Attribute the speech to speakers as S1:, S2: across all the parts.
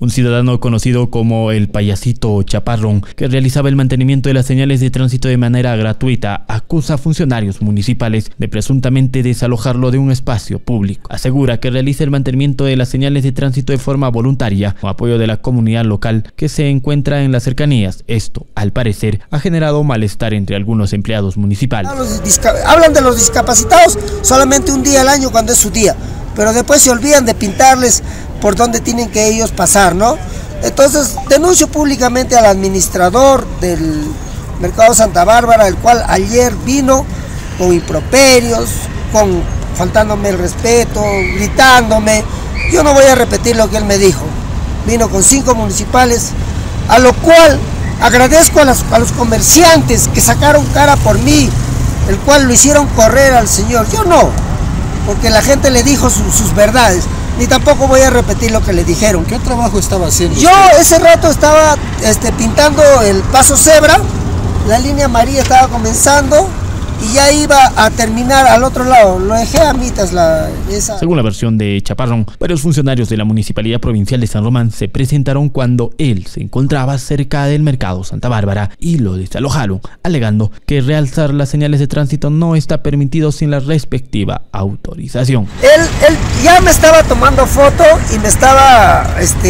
S1: Un ciudadano conocido como el Payasito Chaparrón, que realizaba el mantenimiento de las señales de tránsito de manera gratuita, acusa a funcionarios municipales de presuntamente desalojarlo de un espacio público. Asegura que realiza el mantenimiento de las señales de tránsito de forma voluntaria, con apoyo de la comunidad local que se encuentra en las cercanías. Esto, al parecer, ha generado malestar entre algunos empleados municipales.
S2: Hablan de los discapacitados solamente un día al año cuando es su día, pero después se olvidan de pintarles por donde tienen que ellos pasar, ¿no? Entonces denuncio públicamente al administrador del Mercado Santa Bárbara, el cual ayer vino con improperios, faltándome el respeto, gritándome. Yo no voy a repetir lo que él me dijo. Vino con 5 municipales, a lo cual agradezco a los comerciantes que sacaron cara por mí, el cual lo hicieron correr al señor. Yo no, porque la gente le dijo sus verdades, ni tampoco voy a repetir lo que le dijeron.
S3: ¿Qué trabajo estaba haciendo?
S2: Yo ese rato estaba pintando el paso cebra, la línea amarilla estaba comenzando y ya iba a terminar al otro lado. Lo dejé a mitad esa.
S1: Según la versión de Chaparrón, varios funcionarios de la Municipalidad Provincial de San Román se presentaron cuando él se encontraba cerca del Mercado Santa Bárbara y lo desalojaron, alegando que realzar las señales de tránsito no está permitido sin la respectiva autorización.
S2: Él ya me estaba tomando foto y me estaba,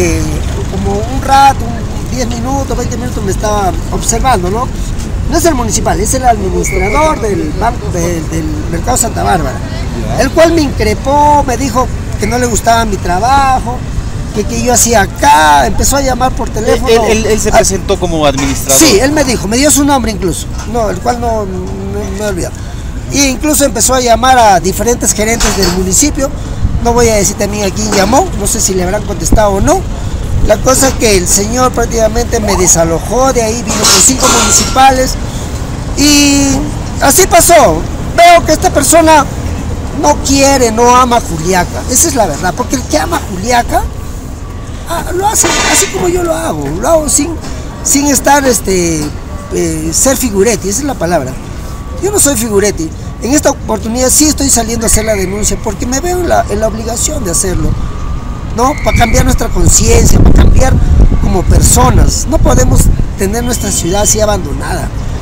S2: como un rato, 10 minutos, 20 minutos me estaba observando, ¿no? No es el municipal, es el administrador del Mercado Santa Bárbara, el cual me increpó, me dijo que no le gustaba mi trabajo, que yo hacía acá, empezó a llamar por teléfono.
S4: ¿Él se presentó como administrador?
S2: Sí, él me dijo, me dio su nombre incluso, no, el cual no me he olvidado. Y incluso empezó a llamar a diferentes gerentes del municipio, no voy a decir también a quién llamó, no sé si le habrán contestado o no. La cosa es que el señor prácticamente me desalojó de ahí, vino con 5 municipales y así pasó. Veo que esta persona no quiere, no ama Juliaca, esa es la verdad, porque el que ama Juliaca lo hace así como yo lo hago sin estar, ser figuretti, esa es la palabra. Yo no soy figuretti, en esta oportunidad sí estoy saliendo a hacer la denuncia porque me veo en la obligación de hacerlo, ¿no? Para cambiar nuestra conciencia, para cambiar como personas. No podemos tener nuestra ciudad así abandonada.